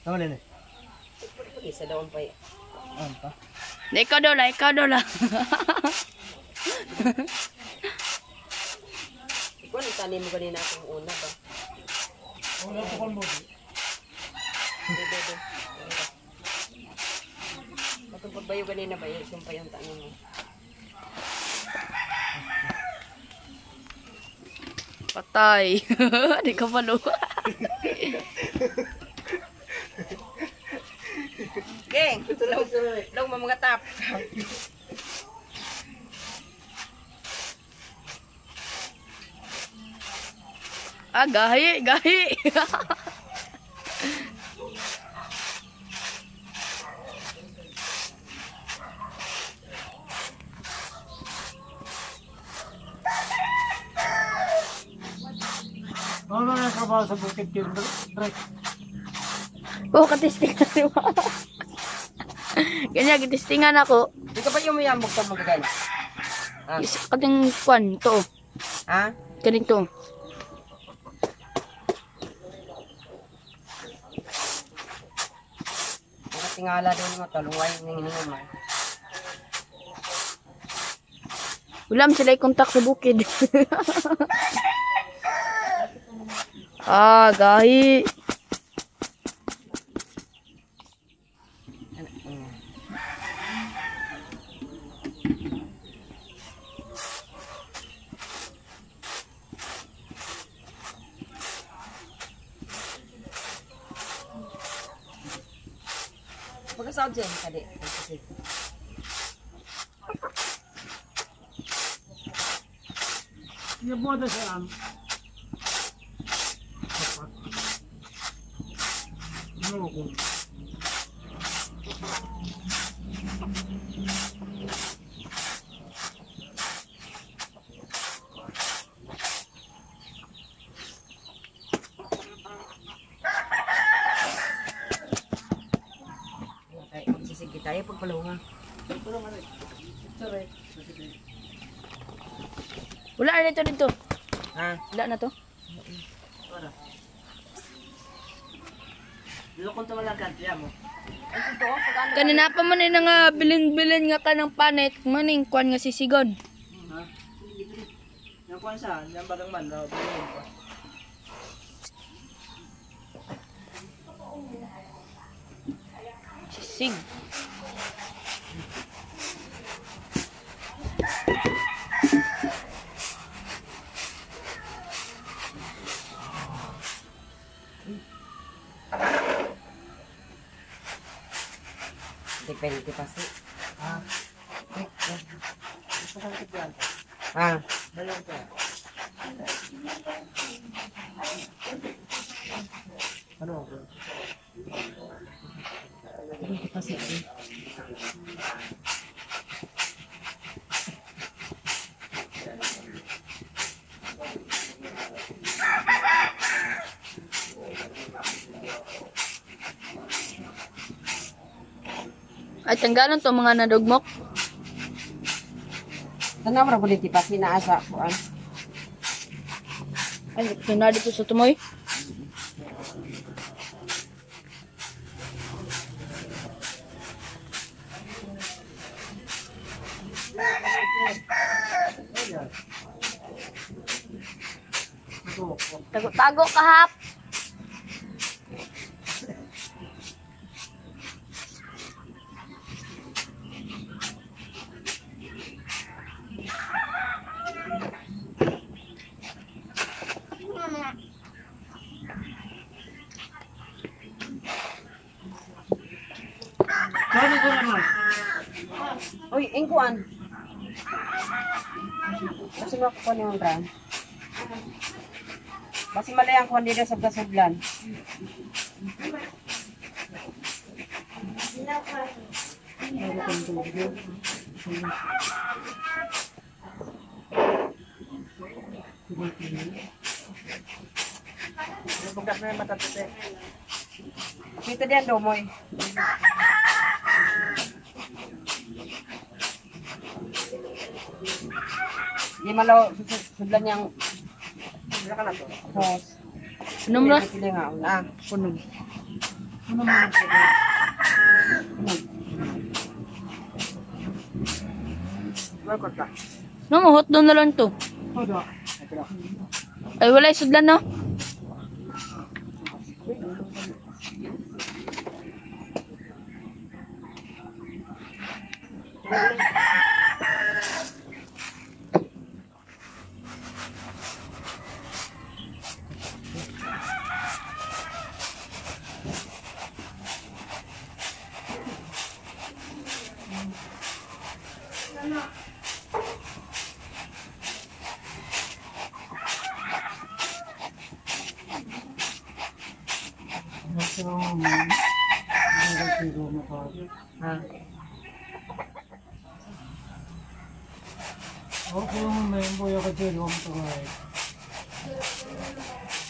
Tama na. Isa daw pa eh. Ano pa? Ikaw dola, ikaw dola. Ikaw ang tanim mo ganina akong una ba? Wala po kang mo. Dede. Matong pagbayo ganina ba yun? Sumpay yung tanim mo. Patay. Di ka palo. Geng, tulog mo mga tap. Ah, gahi, gahi. Ano na trabaho sa bukid yung Drake? Oh, katistingan si Mama. Ganyan, katistingan ako. Di ka ba yung mayamog sa mga ganyan? Isa kating kwan, to. Ha? Kaning to. Tingala din mo, talungay ng hiningan mo. Ulam sila kontak sa bukid. Ah, gahi. Pagka-sound siya, kadi. Iya mo na siya ang. Ano ko? Sige tayo pagpalunga. Wala na dito. Ha? Wala na to. Lukon to lang kantiya mo. Kanina pa man nga bilin-bilin nga ka ng panet. Maning kwan nga sisigon. Ha? Yang kuan sa, yang barang man daw. Sisig. Depende pa si. Ha? Ha? Dalawang ka. Ano ako? Depende pa si. Ay, tanggalan to mga nadugmok. Tanaw ra pud pa si naa sa kuan. Ay, sunod dito sa tumoy. Tago-tago kahap. Sorry ko naman. Uy, ingkuan. Kasi mo ko ni Ran. Basi malayang kuan dito sa gasudlan. Bukas na yung matatute. Kita diyan domoy. Di malo sudlan yang Wala ka na to. hos. Numra? Pili nga una. Punog. Ano naman ang pwede? Welcome ka. No, hot doon na lang to. Hold on. Ay, wala isudlan no? Ha? Okay, may boy ako dyan. Huwag mo ito